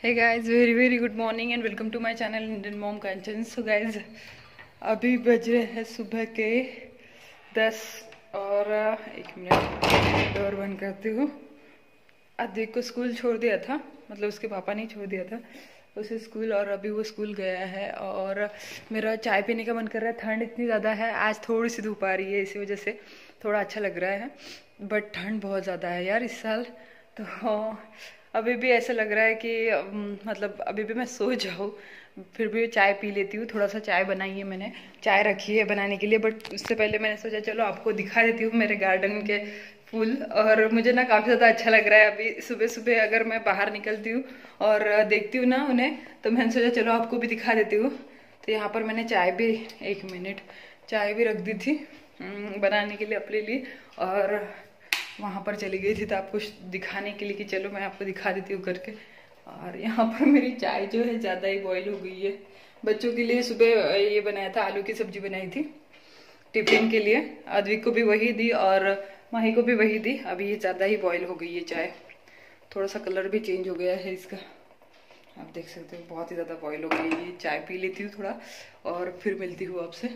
Hey guys, very very good morning and welcome to my channel Indian mom Kanchan. So guys, अभी बज रहे हैं सुबह के 10 और 1 मिनट डोर बंद करती हूँ। अद्विक को स्कूल छोड़ दिया था, मतलब उसके पापा ने छोड़ दिया था उसे स्कूल, और अभी वो स्कूल गया है। और मेरा चाय पीने का मन कर रहा है। ठंड इतनी ज़्यादा है, आज थोड़ी सी धूप आ रही है, इसी वजह से थोड़ा अच्छा लग रहा है। बट ठंड बहुत ज़्यादा है यार इस साल। तो अभी भी ऐसा लग रहा है कि मतलब अभी भी मैं सो जाऊँ, फिर भी चाय पी लेती हूँ। थोड़ा सा चाय बनाई है मैंने, चाय रखी है बनाने के लिए, बट उससे पहले मैंने सोचा चलो आपको दिखा देती हूँ मेरे गार्डन के फूल। और मुझे ना काफ़ी ज़्यादा अच्छा लग रहा है। अभी सुबह सुबह अगर मैं बाहर निकलती हूँ और देखती हूँ ना उन्हें, तो मैंने सोचा चलो आपको भी दिखा देती हूँ। तो यहाँ पर मैंने चाय भी 1 मिनट चाय भी रख दी थी बनाने के लिए अपने लिए, और वहाँ पर चली गई थी तो आपको दिखाने के लिए कि चलो मैं आपको दिखा देती हूँ करके। और यहाँ पर मेरी चाय जो है ज़्यादा ही बॉईल हो गई है। बच्चों के लिए सुबह ये बनाया था, आलू की सब्जी बनाई थी टिफिन के लिए। अद्विक को भी वही दी और माही को भी वही दी। अभी ये ज़्यादा ही बॉईल हो गई है चाय, थोड़ा सा कलर भी चेंज हो गया है इसका, आप देख सकते हो। बहुत ही ज़्यादा बॉईल हो गई है। चाय पी लेती हूँ थोड़ा और फिर मिलती हूँ आपसे।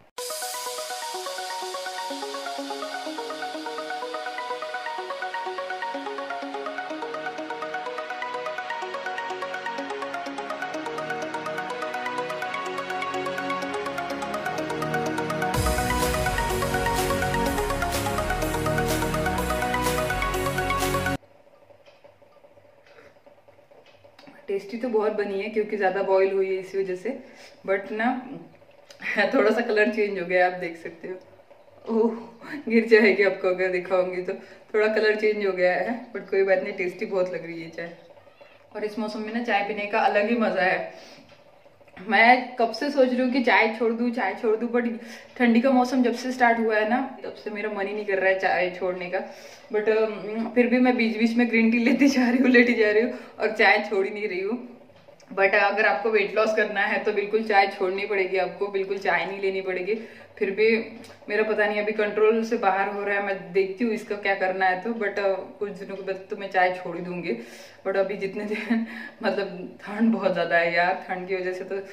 टेस्टी तो बहुत बनी है क्योंकि ज़्यादा बॉईल हुई है इसी वजह से, बट ना थोड़ा सा कलर चेंज हो गया, आप देख सकते हो। ओह, गिर जाएगी आपको अगर दिखाऊंगी तो। थोड़ा कलर चेंज हो गया है, बट कोई बात नहीं, टेस्टी बहुत लग रही है चाय। और इस मौसम में ना चाय पीने का अलग ही मज़ा है। मैं कब से सोच रही हूँ कि चाय छोड़ दूँ चाय छोड़ दूँ, बट ठंडी का मौसम जब से स्टार्ट हुआ है ना, तब से मेरा मन ही नहीं कर रहा है चाय छोड़ने का। बट फिर भी मैं बीच बीच में ग्रीन टी लेती जा रही हूँ, लेती जा रही हूँ, और चाय छोड़ ही नहीं रही हूँ। बट अगर आपको वेट लॉस करना है तो बिल्कुल चाय छोड़नी पड़ेगी, आपको बिल्कुल चाय नहीं लेनी पड़ेगी। फिर भी मेरा पता नहीं, अभी कंट्रोल से बाहर हो रहा है, मैं देखती हूँ इसका क्या करना है तो। बट कुछ दिनों के बाद तो मैं चाय छोड़ ही दूंगी। बट अभी जितने दिन मतलब ठंड बहुत ज़्यादा है यार, ठंड की वजह से तो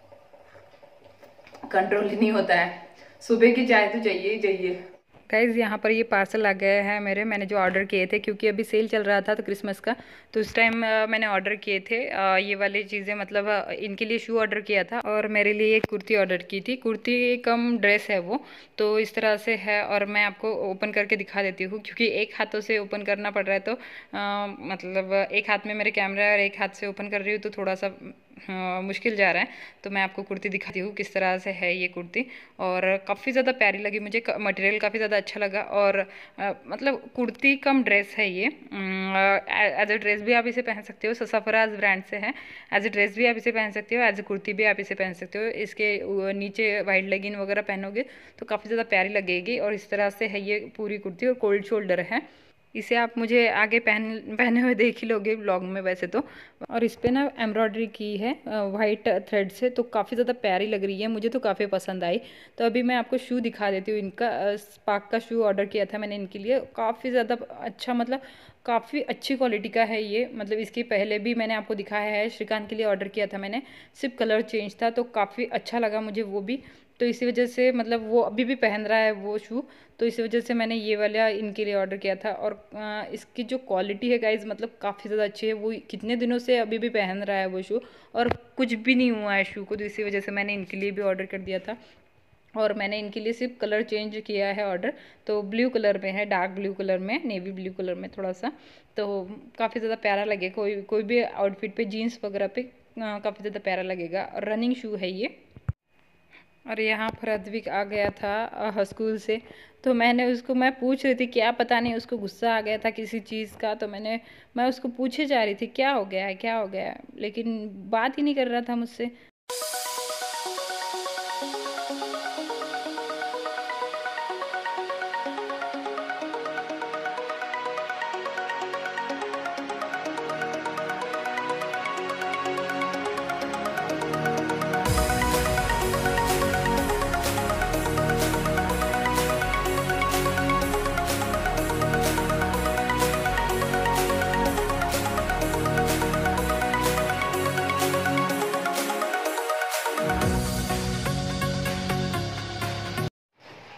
कंट्रोल ही नहीं होता है। सुबह की चाय तो चाहिए ही चाहिए। गाइज़, यहाँ पर ये पार्सल आ गया है मेरे, मैंने जो ऑर्डर किए थे, क्योंकि अभी सेल चल रहा था तो क्रिसमस का, तो उस टाइम मैंने ऑर्डर किए थे ये वाली चीज़ें, मतलब इनके लिए शू ऑर्डर किया था और मेरे लिए एक कुर्ती ऑर्डर की थी। कुर्ती कम ड्रेस है वो, तो इस तरह से है। और मैं आपको ओपन करके दिखा देती हूँ, क्योंकि एक हाथों से ओपन करना पड़ रहा है, तो मतलब एक हाथ में मेरे कैमरा है और एक हाथ से ओपन कर रही हूँ, तो थोड़ा सा मुश्किल जा रहा है। तो मैं आपको कुर्ती दिखाती हूँ किस तरह से है ये कुर्ती, और काफ़ी ज़्यादा प्यारी लगी मुझे, मटेरियल काफ़ी ज़्यादा अच्छा लगा। और मतलब कुर्ती कम ड्रेस है ये। एज अ ड्रेस भी आप इसे पहन सकते हो, ससाफराज ब्रांड से है। एज अ ड्रेस भी आप इसे पहन सकते हो, एज अ कुर्ती भी आप इसे पहन सकते हो। इसके नीचे वाइट लेगिन वगैरह पहनोगे तो काफ़ी ज़्यादा प्यारी लगेगी। और इस तरह से है ये पूरी कुर्ती, और कोल्ड शोल्डर है। इसे आप मुझे आगे पहने हुए देख ही लोगे व्लॉग में वैसे तो। और इस पे ना एम्ब्रॉयडरी की है वाइट थ्रेड से, तो काफ़ी ज़्यादा प्यारी लग रही है, मुझे तो काफ़ी पसंद आई। तो अभी मैं आपको शू दिखा देती हूँ इनका। स्पार्क का शू ऑर्डर किया था मैंने इनके लिए, काफ़ी ज़्यादा अच्छा, मतलब काफ़ी अच्छी क्वालिटी का है ये। मतलब इसके पहले भी मैंने आपको दिखाया है, श्रीकांत के लिए ऑर्डर किया था मैंने, सिर्फ कलर चेंज था, तो काफ़ी अच्छा लगा मुझे वो भी। तो इसी वजह से मतलब वो अभी भी पहन रहा है वो शू, तो इसी वजह से मैंने ये वाला इनके लिए ऑर्डर किया था। और इसकी जो क्वालिटी है गाइज, मतलब काफ़ी ज़्यादा अच्छी है। वो कितने दिनों से अभी भी पहन रहा है वो शू, और कुछ भी नहीं हुआ है शू को, तो इसी वजह से मैंने इनके लिए भी ऑर्डर कर दिया था। और मैंने इनके लिए सिर्फ कलर चेंज किया है ऑर्डर, तो ब्लू कलर में है, डार्क ब्लू कलर में, नेवी ब्लू कलर में थोड़ा सा। तो काफ़ी ज़्यादा प्यारा लगेगा, कोई कोई भी आउटफिट पे, जीन्स वगैरह पे काफ़ी ज़्यादा प्यारा लगेगा। और रनिंग शू है ये। और यहाँ पर अद्विक आ गया था स्कूल से, तो मैं पूछ रही थी क्या, पता नहीं उसको गुस्सा आ गया था किसी चीज़ का, तो मैं उसको पूछे जा रही थी क्या हो गया है क्या हो गया है, लेकिन बात ही नहीं कर रहा था मुझसे।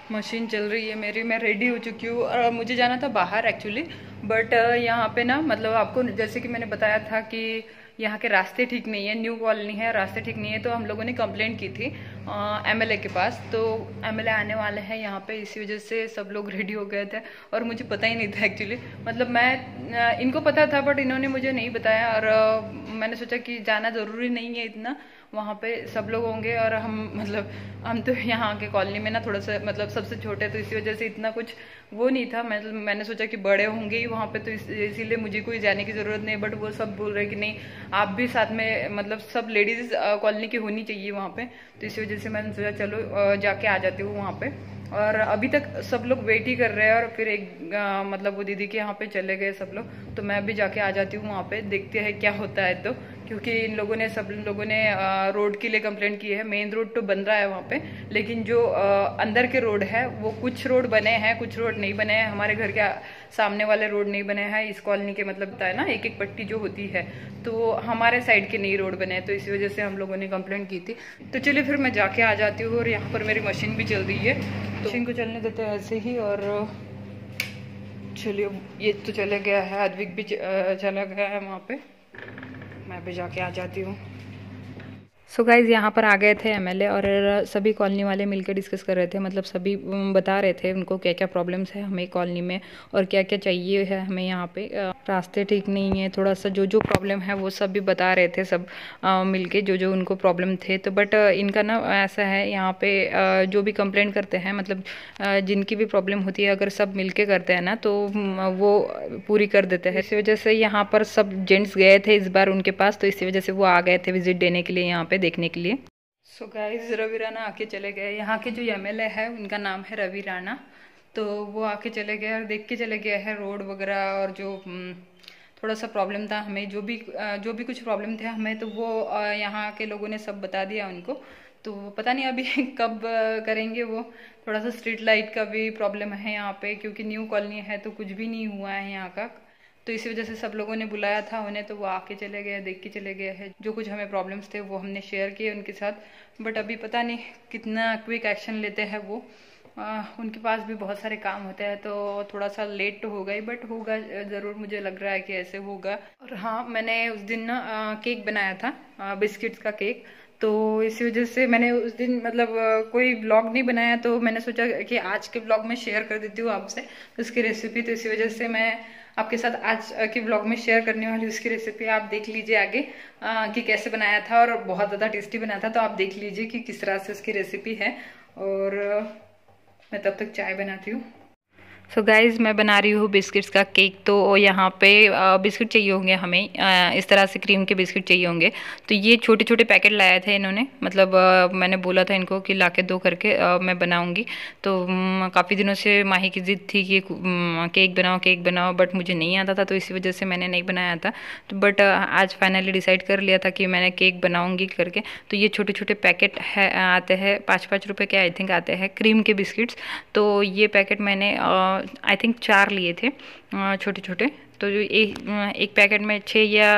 मशीन चल रही है मेरी, मैं रेडी हो चुकी हूँ और मुझे जाना था बाहर एक्चुअली, बट यहाँ पे ना मतलब आपको जैसे कि मैंने बताया था कि यहाँ के रास्ते ठीक नहीं है, न्यू कॉलोनी है, रास्ते ठीक नहीं है, तो हम लोगों ने कंप्लेंट की थी एमएलए के पास। तो एमएलए आने वाले हैं यहाँ पे, इसी वजह से सब लोग रेडी हो गए थे और मुझे पता ही नहीं था एक्चुअली, मतलब मैं इनको पता था बट इन्होंने मुझे नहीं बताया। और मैंने सोचा कि जाना ज़रूरी नहीं है इतना, वहाँ पे सब लोग होंगे और हम तो यहाँ के कॉलोनी में ना थोड़ा सा मतलब सबसे छोटे, तो इसी वजह से इतना कुछ वो नहीं था। मैंने सोचा कि बड़े होंगे ही वहाँ पे, तो इसीलिए मुझे कोई जाने की ज़रूरत नहीं। बट वो सब बोल रहे कि नहीं आप भी साथ में, मतलब सब लेडीज़ कॉलोनी की होनी चाहिए वहाँ पे, तो इसी वजह से मैंने सोचा चलो जाके आ जाती हूँ वहाँ पे। और अभी तक सब लोग वेट ही कर रहे हैं और फिर मतलब वो दीदी के यहाँ पे चले गए सब लोग, तो मैं भी जाके आ जाती हूँ वहाँ पे, देखते हैं क्या होता है। तो क्योंकि सब लोगों ने रोड के लिए कंप्लेंट की है। मेन रोड तो बन रहा है वहाँ पे, लेकिन जो अंदर के रोड है वो कुछ रोड बने हैं, कुछ रोड नहीं बने हैं। हमारे घर के सामने वाले रोड नहीं बने हैं इस कॉलोनी के, मतलब बताया ना एक एक पट्टी जो होती है, तो हमारे साइड के नहीं रोड बने हैं, तो इसी वजह से हम लोगों ने कंप्लेंट की थी। तो चलिए फिर मैं जाके आ जाती हूँ। और यहाँ पर मेरी मशीन भी चल रही है, तो मशीन को चलने देते हैं ऐसे ही। और चलिए ये तो चले गया है, अद्विक भी चला गया है वहाँ पे, मैं भी जाके आ जाती हूँ। सो गाइज़ यहाँ पर आ गए थे एमएलए और सभी कॉलोनी वाले मिलकर डिस्कस कर रहे थे, मतलब सभी बता रहे थे उनको क्या क्या प्रॉब्लम्स है हमें कॉलोनी में और क्या क्या चाहिए है हमें। यहाँ पे रास्ते ठीक नहीं है, थोड़ा सा जो जो प्रॉब्लम है वो सब भी बता रहे थे सब मिलके जो जो उनको प्रॉब्लम थे। तो बट इनका ना ऐसा है यहाँ पे जो भी कंप्लेंट करते हैं, मतलब जिनकी भी प्रॉब्लम होती है अगर सब मिल के करते हैं ना तो वो पूरी कर देते हैं। इसी वजह से यहाँ पर सब जेंट्स गए थे इस बार उनके पास, तो इसी वजह से वो आ गए थे विजिट देने के लिए यहाँ पे, देखने के लिए। सो गाइस रवि राणा आके चले गए। यहाँ के जो एमएलए है उनका नाम है रवि राणा, तो वो आके चले गए और देख के चले गए हैं रोड वगैरह, और जो थोड़ा सा प्रॉब्लम था हमें, जो भी कुछ प्रॉब्लम थे हमें, तो वो यहाँ के लोगों ने सब बता दिया उनको। तो पता नहीं अभी कब करेंगे वो। थोड़ा सा स्ट्रीट लाइट का भी प्रॉब्लम है यहाँ पे, क्योंकि न्यू कॉलोनी है तो कुछ भी नहीं हुआ है यहाँ का, तो इसी वजह से सब लोगों ने बुलाया था उन्हें, तो वो आके चले गए, देख के चले गए हैं। जो कुछ हमें प्रॉब्लम्स थे वो हमने शेयर किए उनके साथ, बट अभी पता नहीं कितना क्विक एक्शन लेते हैं वो। उनके पास भी बहुत सारे काम होते हैं, तो थोड़ा सा लेट तो होगा ही, बट होगा ज़रूर, मुझे लग रहा है कि ऐसे होगा। और हाँ, मैंने उस दिन ना केक बनाया था, बिस्किट्स का केक, तो इसी वजह से मैंने उस दिन मतलब कोई व्लॉग नहीं बनाया, तो मैंने सोचा कि आज के व्लॉग में शेयर कर देती हूँ आपसे उसकी रेसिपी। तो इसी वजह से मैं आपके साथ आज के व्लॉग में शेयर करने वाली उसकी रेसिपी। आप देख लीजिए आगे कि कैसे बनाया था, और बहुत ज़्यादा टेस्टी बनाया था, तो आप देख लीजिए कि किस तरह से उसकी रेसिपी है। और मैं तब तक चाय बनाती हूँ। सो गाइज़ मैं बना रही हूँ बिस्किट्स का केक। तो यहाँ पे बिस्किट चाहिए होंगे हमें, इस तरह से क्रीम के बिस्किट चाहिए होंगे। तो ये छोटे छोटे पैकेट लाए थे इन्होंने, मतलब मैंने बोला था इनको कि लाके दो करके मैं बनाऊँगी। तो काफ़ी दिनों से माही की ज़िद थी कि केक बनाओ, बट मुझे नहीं आता था, तो इसी वजह से मैंने नहीं बनाया था। तो बट आज फाइनली डिसाइड कर लिया था कि मैंने केक बनाऊँगी करके। तो ये छोटे छोटे पैकेट है आते हैं, 5-5 रुपये के आई थिंक आते हैं क्रीम के बिस्किट्स। तो ये पैकेट मैंने आई थिंक 4 लिए थे छोटे छोटे। तो जो एक पैकेट में 6 या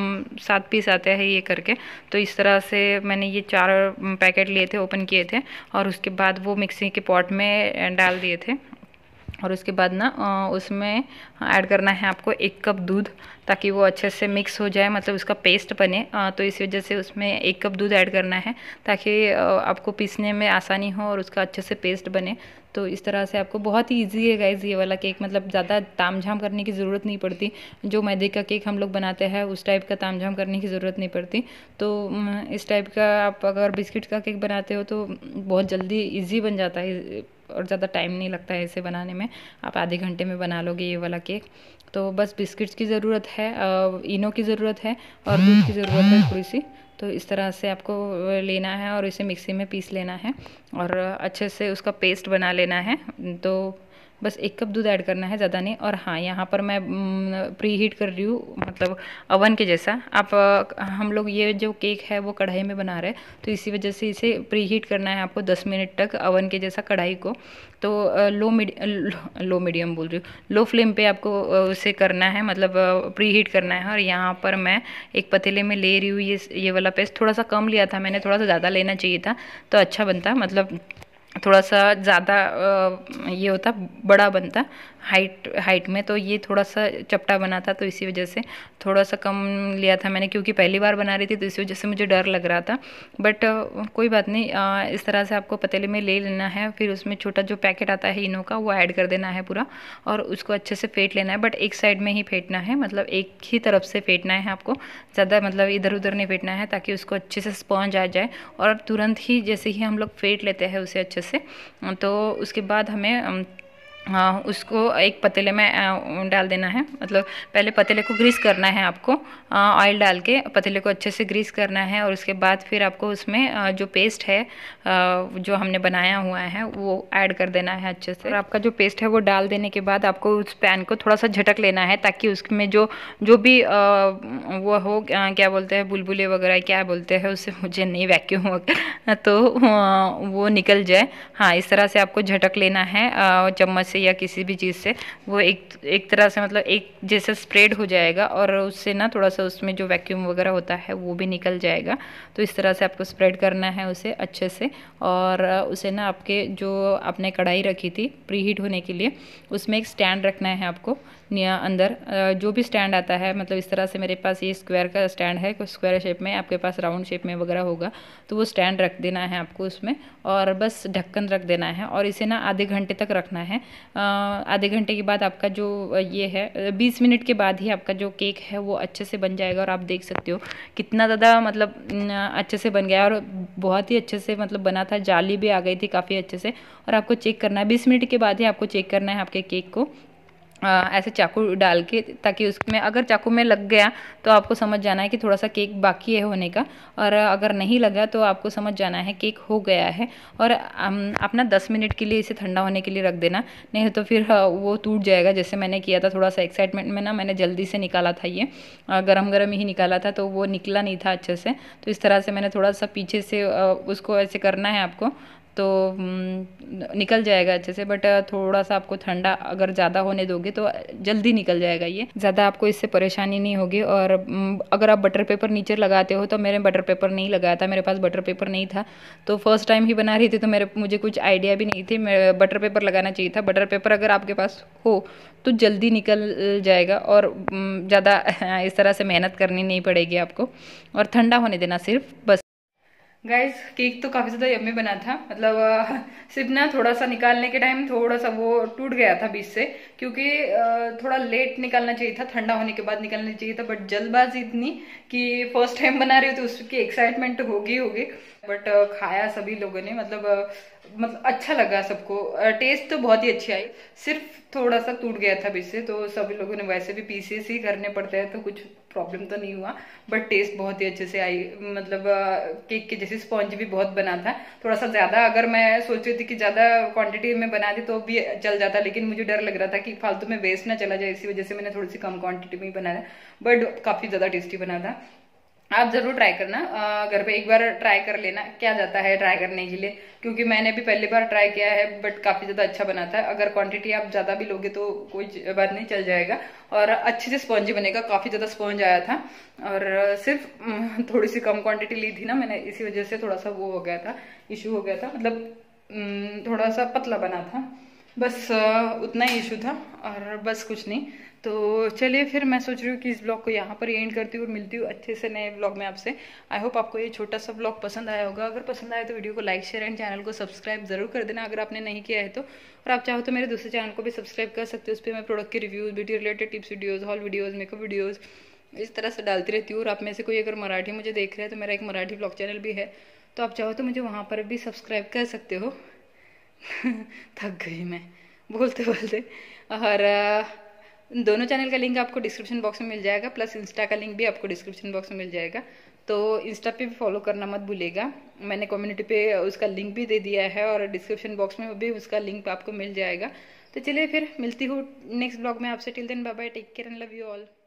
7 पीस आते हैं ये करके। तो इस तरह से मैंने ये 4 पैकेट लिए थे, ओपन किए थे, और उसके बाद वो मिक्सी के पॉट में डाल दिए थे। और उसके बाद ना उसमें ऐड करना है आपको 1 कप दूध, ताकि वो अच्छे से मिक्स हो जाए, मतलब उसका पेस्ट बने। तो इस वजह से उसमें 1 कप दूध ऐड करना है, ताकि आपको पीसने में आसानी हो और उसका अच्छे से पेस्ट बने। तो इस तरह से आपको, बहुत ही ईजी है गाइज़ ये वाला केक, मतलब ज़्यादा तामझाम करने की ज़रूरत नहीं पड़ती। जो मैदे का केक हम लोग बनाते हैं उस टाइप का तामझाम करने की ज़रूरत नहीं पड़ती। तो इस टाइप का आप अगर बिस्किट का केक बनाते हो तो बहुत जल्दी ईजी बन जाता है और ज़्यादा टाइम नहीं लगता है इसे बनाने में। आप आधे घंटे में बना लोगे ये वाला केक। तो बस बिस्किट्स की ज़रूरत है, इनो की ज़रूरत है, और दूध की ज़रूरत है थोड़ी सी। तो इस तरह से आपको लेना है और इसे मिक्सी में पीस लेना है और अच्छे से उसका पेस्ट बना लेना है। तो बस 1 कप दूध ऐड करना है, ज़्यादा नहीं। और हाँ, यहाँ पर मैं प्री हीट कर रही हूँ, मतलब अवन के जैसा। आप हम लोग ये जो केक है वो कढ़ाई में बना रहे हैं, तो इसी वजह से इसे प्री हीट करना है आपको 10 मिनट तक अवन के जैसा कढ़ाई को। तो लो मीडियम बोल रही हूँ, लो फ्लेम पे आपको उसे करना है, मतलब प्री हीट करना है। और यहाँ पर मैं एक पतीले में ले रही हूँ ये वाला पेस्ट। थोड़ा सा कम लिया था मैंने, थोड़ा सा ज़्यादा लेना चाहिए था तो अच्छा बनता, मतलब थोड़ा सा ज़्यादा ये होता, बड़ा बनता हाइट में, तो ये थोड़ा सा चपटा बना था, तो इसी वजह से थोड़ा सा कम लिया था मैंने, क्योंकि पहली बार बना रही थी तो इसी वजह से मुझे डर लग रहा था। बट कोई बात नहीं, इस तरह से आपको पतीले में ले लेना है, फिर उसमें छोटा जो पैकेट आता है इनो का वो ऐड कर देना है पूरा, और उसको अच्छे से फेंट लेना है। बट एक साइड में ही फेंटना है, मतलब एक ही तरफ से फेंटना है आपको, ज़्यादा मतलब इधर उधर नहीं फेंटना है, ताकि उसको अच्छे से स्पॉन्ज आ जाए। और तुरंत ही जैसे ही हम लोग फेंट लेते हैं उसे अच्छे से, तो उसके बाद हमें उसको एक पतीले में डाल देना है। मतलब पहले पतीले को ग्रीस करना है आपको, ऑयल डाल के पतीले को अच्छे से ग्रीस करना है, और उसके बाद फिर आपको उसमें जो पेस्ट है जो हमने बनाया हुआ है वो ऐड कर देना है अच्छे से। और आपका जो पेस्ट है वो डाल देने के बाद आपको उस पैन को थोड़ा सा झटक लेना है, ताकि उसमें जो भी वो हो, क्या बोलते हैं, बुलबुले वगैरह क्या बोलते हैं उससे, मुझे नहीं, वैक्यूम वगैरह, तो वो निकल जाए। हाँ, इस तरह से आपको झटक लेना है चम्मच से या किसी भी चीज़ से, वो एक तरह से मतलब एक जैसे स्प्रेड हो जाएगा, और उससे ना थोड़ा सा उसमें जो वैक्यूम वगैरह होता है वो भी निकल जाएगा। तो इस तरह से आपको स्प्रेड करना है उसे अच्छे से, और उसे ना आपके जो आपने कढ़ाई रखी थी प्रीहीट होने के लिए, उसमें एक स्टैंड रखना है आपको अंदर, जो भी स्टैंड आता है, मतलब इस तरह से मेरे पास ये स्क्वायर का स्टैंड है, कुछ स्क्वायर शेप में, आपके पास राउंड शेप में वगैरह होगा, तो वो स्टैंड रख देना है आपको उसमें, और बस ढक्कन रख देना है, और इसे ना आधे घंटे तक रखना है। आधे घंटे के बाद आपका जो ये है 20 मिनट के बाद ही आपका जो केक है वो अच्छे से बन जाएगा। और आप देख सकते हो कितना ज़्यादा मतलब अच्छे से बन गया, और बहुत ही अच्छे से मतलब बना था, जाली भी आ गई थी काफ़ी अच्छे से। और आपको चेक करना है 20 मिनट के बाद ही आपको चेक करना है आपके केक को, ऐसे चाकू डाल के, ताकि उसमें अगर चाकू में लग गया तो आपको समझ जाना है कि थोड़ा सा केक बाकी है होने का, और अगर नहीं लगा तो आपको समझ जाना है केक हो गया है। और अपना 10 मिनट के लिए इसे ठंडा होने के लिए रख देना, नहीं तो फिर वो टूट जाएगा, जैसे मैंने किया था थोड़ा सा एक्साइटमेंट में ना, मैंने जल्दी से निकाला था ये, गरम गरम ही निकाला था, तो वो निकला नहीं था अच्छे से। तो इस तरह से मैंने थोड़ा सा पीछे से उसको ऐसे करना है आपको, तो निकल जाएगा अच्छे से। बट थोड़ा सा आपको ठंडा अगर ज़्यादा होने दोगे तो जल्दी निकल जाएगा ये, ज़्यादा आपको इससे परेशानी नहीं होगी। और अगर आप बटर पेपर नीचे लगाते हो, तो मैंने बटर पेपर नहीं लगाया था, मेरे पास बटर पेपर नहीं था, तो फर्स्ट टाइम ही बना रही थी, तो मुझे कुछ आइडिया भी नहीं थी बटर पेपर लगाना चाहिए था। बटर पेपर अगर आपके पास हो तो जल्दी निकल जाएगा, और ज़्यादा इस तरह से मेहनत करनी नहीं पड़ेगी आपको, और ठंडा होने देना सिर्फ, बस। गाइस, केक तो काफ़ी ज़्यादा यम्मी बना था, मतलब सिर्फ ना थोड़ा सा निकालने के टाइम थोड़ा सा वो टूट गया था बीच से, क्योंकि थोड़ा लेट निकालना चाहिए था, ठंडा होने के बाद निकालना चाहिए था। बट जल्दबाजी इतनी कि फर्स्ट टाइम बना रही हो तो उसकी एक्साइटमेंट होगी। बट खाया सभी लोगों ने, मतलब अच्छा लगा सबको, टेस्ट तो बहुत ही अच्छी आई, सिर्फ थोड़ा सा टूट गया था बीच से, तो सभी लोगों ने, वैसे भी पीसेस ही करने पड़ते हैं तो कुछ प्रॉब्लम तो नहीं हुआ। बट टेस्ट बहुत ही अच्छे से आई, मतलब केक के जैसे स्पॉन्ज भी बहुत बना था। थोड़ा सा ज्यादा, अगर मैं सोच रही थी कि ज्यादा क्वांटिटी में बना दी तो भी चल जाता, लेकिन मुझे डर लग रहा था कि फालतू में वेस्ट ना चला जाए, इसी वजह से मैंने थोड़ी सी कम क्वांटिटी में ही बनाया, बट काफी ज्यादा टेस्टी बना था। आप जरूर ट्राई करना, घर पे एक बार ट्राई कर लेना, क्या जाता है ट्राई करने के लिए, क्योंकि मैंने भी पहली बार ट्राई किया है, बट काफी ज्यादा अच्छा बना था। अगर क्वांटिटी आप ज्यादा भी लोगे तो कोई बात नहीं, चल जाएगा, और अच्छे से स्पॉन्जी बनेगा, काफी ज्यादा स्पॉन्ज आया था। और सिर्फ थोड़ी सी कम क्वांटिटी ली थी ना मैंने, इसी वजह से थोड़ा सा वो हो गया था, इशू हो गया था, मतलब थोड़ा सा पतला बना था, बस उतना ही इशू था, और बस कुछ नहीं। तो चलिए फिर मैं सोच रही हूँ कि इस ब्लॉग को यहाँ पर एंड करती हूँ, और मिलती हूँ अच्छे से नए ब्लॉग में आपसे। आई होप आपको ये छोटा सा ब्लॉग पसंद आया होगा। अगर पसंद आया तो वीडियो को लाइक, शेयर एंड चैनल को सब्सक्राइब जरूर कर देना अगर आपने नहीं किया है तो। और आप चाहो तो मेरे दूसरे चैनल को भी सब्सक्राइब कर सकते हो, उस पर मैं प्रोडक्ट के reviews, beauty related tips videos, haul videos, makeup videos इस तरह से डालती रहती हूँ। और आप में से कोई अगर मराठी मुझे देख रहे हैं तो मेरा एक मराठी ब्लॉग चैनल भी है, तो आप चाहो तो मुझे वहाँ पर भी सब्सक्राइब कर सकते हो। थक गई मैं बोलते बोलते। और दोनों चैनल का लिंक आपको डिस्क्रिप्शन बॉक्स में मिल जाएगा, प्लस इंस्टा का लिंक भी आपको डिस्क्रिप्शन बॉक्स में मिल जाएगा, तो इंस्टा पे भी फॉलो करना मत भूलिएगा। मैंने कम्युनिटी पे उसका लिंक भी दे दिया है, और डिस्क्रिप्शन बॉक्स में भी उसका लिंक आपको मिल जाएगा। तो चलिए फिर मिलती हूँ नेक्स्ट ब्लॉग में आपसे। Till then bye bye, take care and love you all.